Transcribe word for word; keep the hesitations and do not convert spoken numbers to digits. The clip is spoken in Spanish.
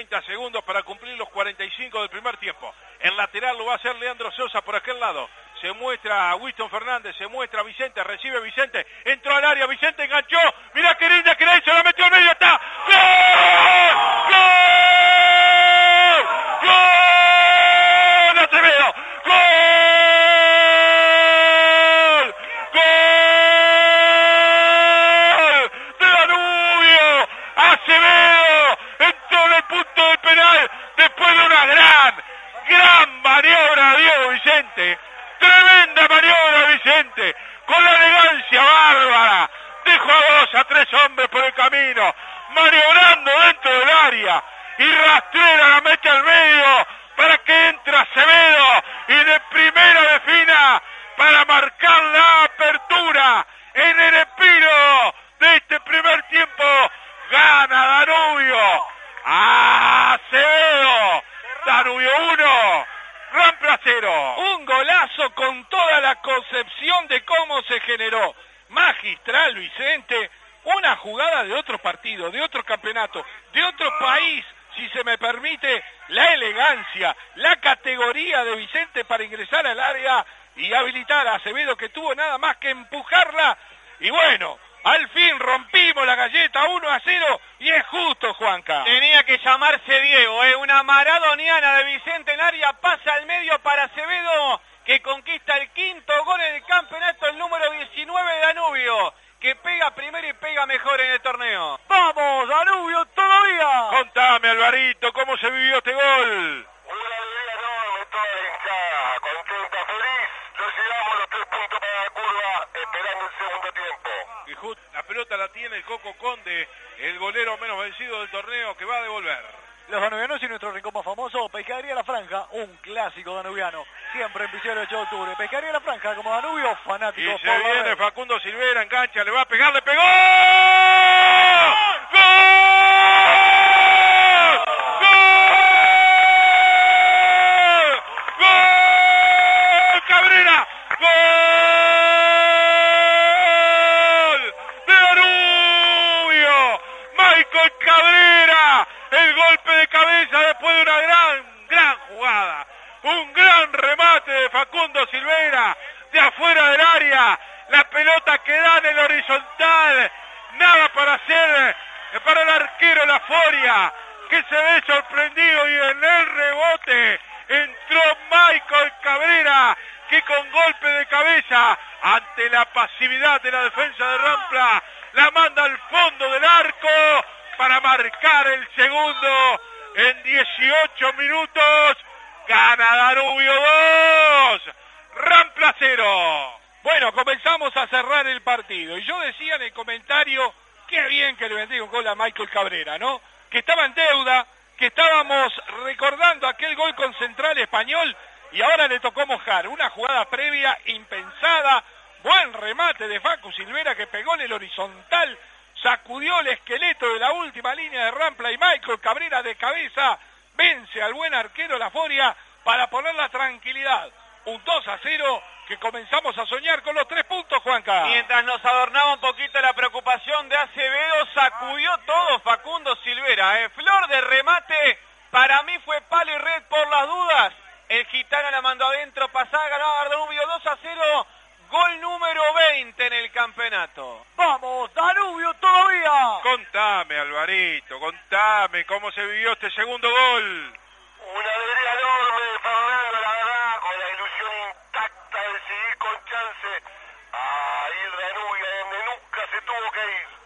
treinta segundos para cumplir los cuarenta y cinco del primer tiempo. El lateral lo va a hacer Leandro Sosa por aquel lado. Se muestra Winston Fernández, se muestra Vicente, recibe Vicente, entró al área, Vicente enganchó, mirá qué linda que la hizo, la metió al medio, está. ¡Gol! ¡Gol! ¡Gol! ¡Acevedo! ¡Gol! ¡Gol! ¡De Danubio! ¡Acevedo! Entró en el punto del penal después de una gran, gran maniobra de Diego Vicente. Tremenda maniobra, Vicente, con la elegancia bárbara, dejó a dos, a tres hombres por el camino, maniobrando dentro del área, y rastrera la mete al medio, para que entre Acevedo, y de primera defina, para marcar la apertura, en el epílogo de este primer tiempo, gana Danubio, Acevedo, Danubio uno, Rampla cero. Un golazo con toda la concepción de cómo se generó. Magistral, Vicente. Una jugada de otro partido, de otro campeonato, de otro país, si se me permite, la elegancia, la categoría de Vicente para ingresar al área y habilitar a Acevedo, que tuvo nada más que empujarla. Y bueno, al fin rompimos la galleta uno a cero y es justo, Juanca. Tenía que llamarse Diego, ¿eh? Una maradoniana de Vicente en área, pasa al medio para Acevedo, que conquista el quinto gol en el campeonato, el número diecinueve de Danubio, que pega primero y pega mejor en el torneo. ¡Vamos, Danubio, todavía! Contame, Alvarito, ¿cómo se vivió este gol? Una alegría enorme, toda la hinchada, contenta, feliz. Lo llegamos los tres puntos para la curva, esperando el segundo tiempo. Y justo la pelota la tiene el Coco Conde, el golero menos vencido del torneo, que va a devolver. Los danubianos y nuestro rincón más famoso, Pescadería La Franja, un clásico danubiano, siempre en Pizarro ocho de octubre. Pescadería La Franja, como Danubio, fanático. Y se por viene la Facundo Silvera, engancha, le va a pegar, le pegó. ¡Gol! ¡Gol! ¡Gol! ¡Cabrera! ¡Gol! ¡De Danubio! ¡Michael Cabrera! El golpe de cabeza después de una gran, gran jugada. Un gran remate de Facundo Silveira, de afuera del área. La pelota que da en el horizontal. Nada para hacer para el arquero Laforia, que se ve sorprendido, y en el rebote entró Michael Cabrera, que con golpe de cabeza, ante la pasividad de la defensa de Rampla, la manda al fondo del arco para marcar el segundo en dieciocho minutos. Gana Danubio dos, Rampla cero. Bueno, comenzamos a cerrar el partido. Y yo decía en el comentario, qué bien que le vendría un gol a Michael Cabrera, ¿no? Que estaba en deuda, que estábamos recordando aquel gol con Central Español, y ahora le tocó mojar. Una jugada previa impensada, buen remate de Facu Silvera, que pegó en el horizontal, sacudió el esqueleto de la última línea de Rampla, y Michael Cabrera de cabeza vence al buen arquero Laforia para poner la tranquilidad. Un dos a cero que comenzamos a soñar con los tres puntos, Juanca. Mientras nos adornaba un poquito la preocupación de Acevedo, sacudió todo Facundo Silvera. ¿eh? Flor de remate, para mí fue palo y red por las dudas. El gitano la mandó adentro, pasada, ganaba Danubio dos a cero. Gol número veinte en el campeonato. ¡Vamos, Danubio todavía! Contame, Alvarito, contame cómo se vivió este segundo gol. Una alegría enorme de Fernando, la verdad, con la ilusión intacta de seguir con chance a ir Danubio, donde nunca se tuvo que ir.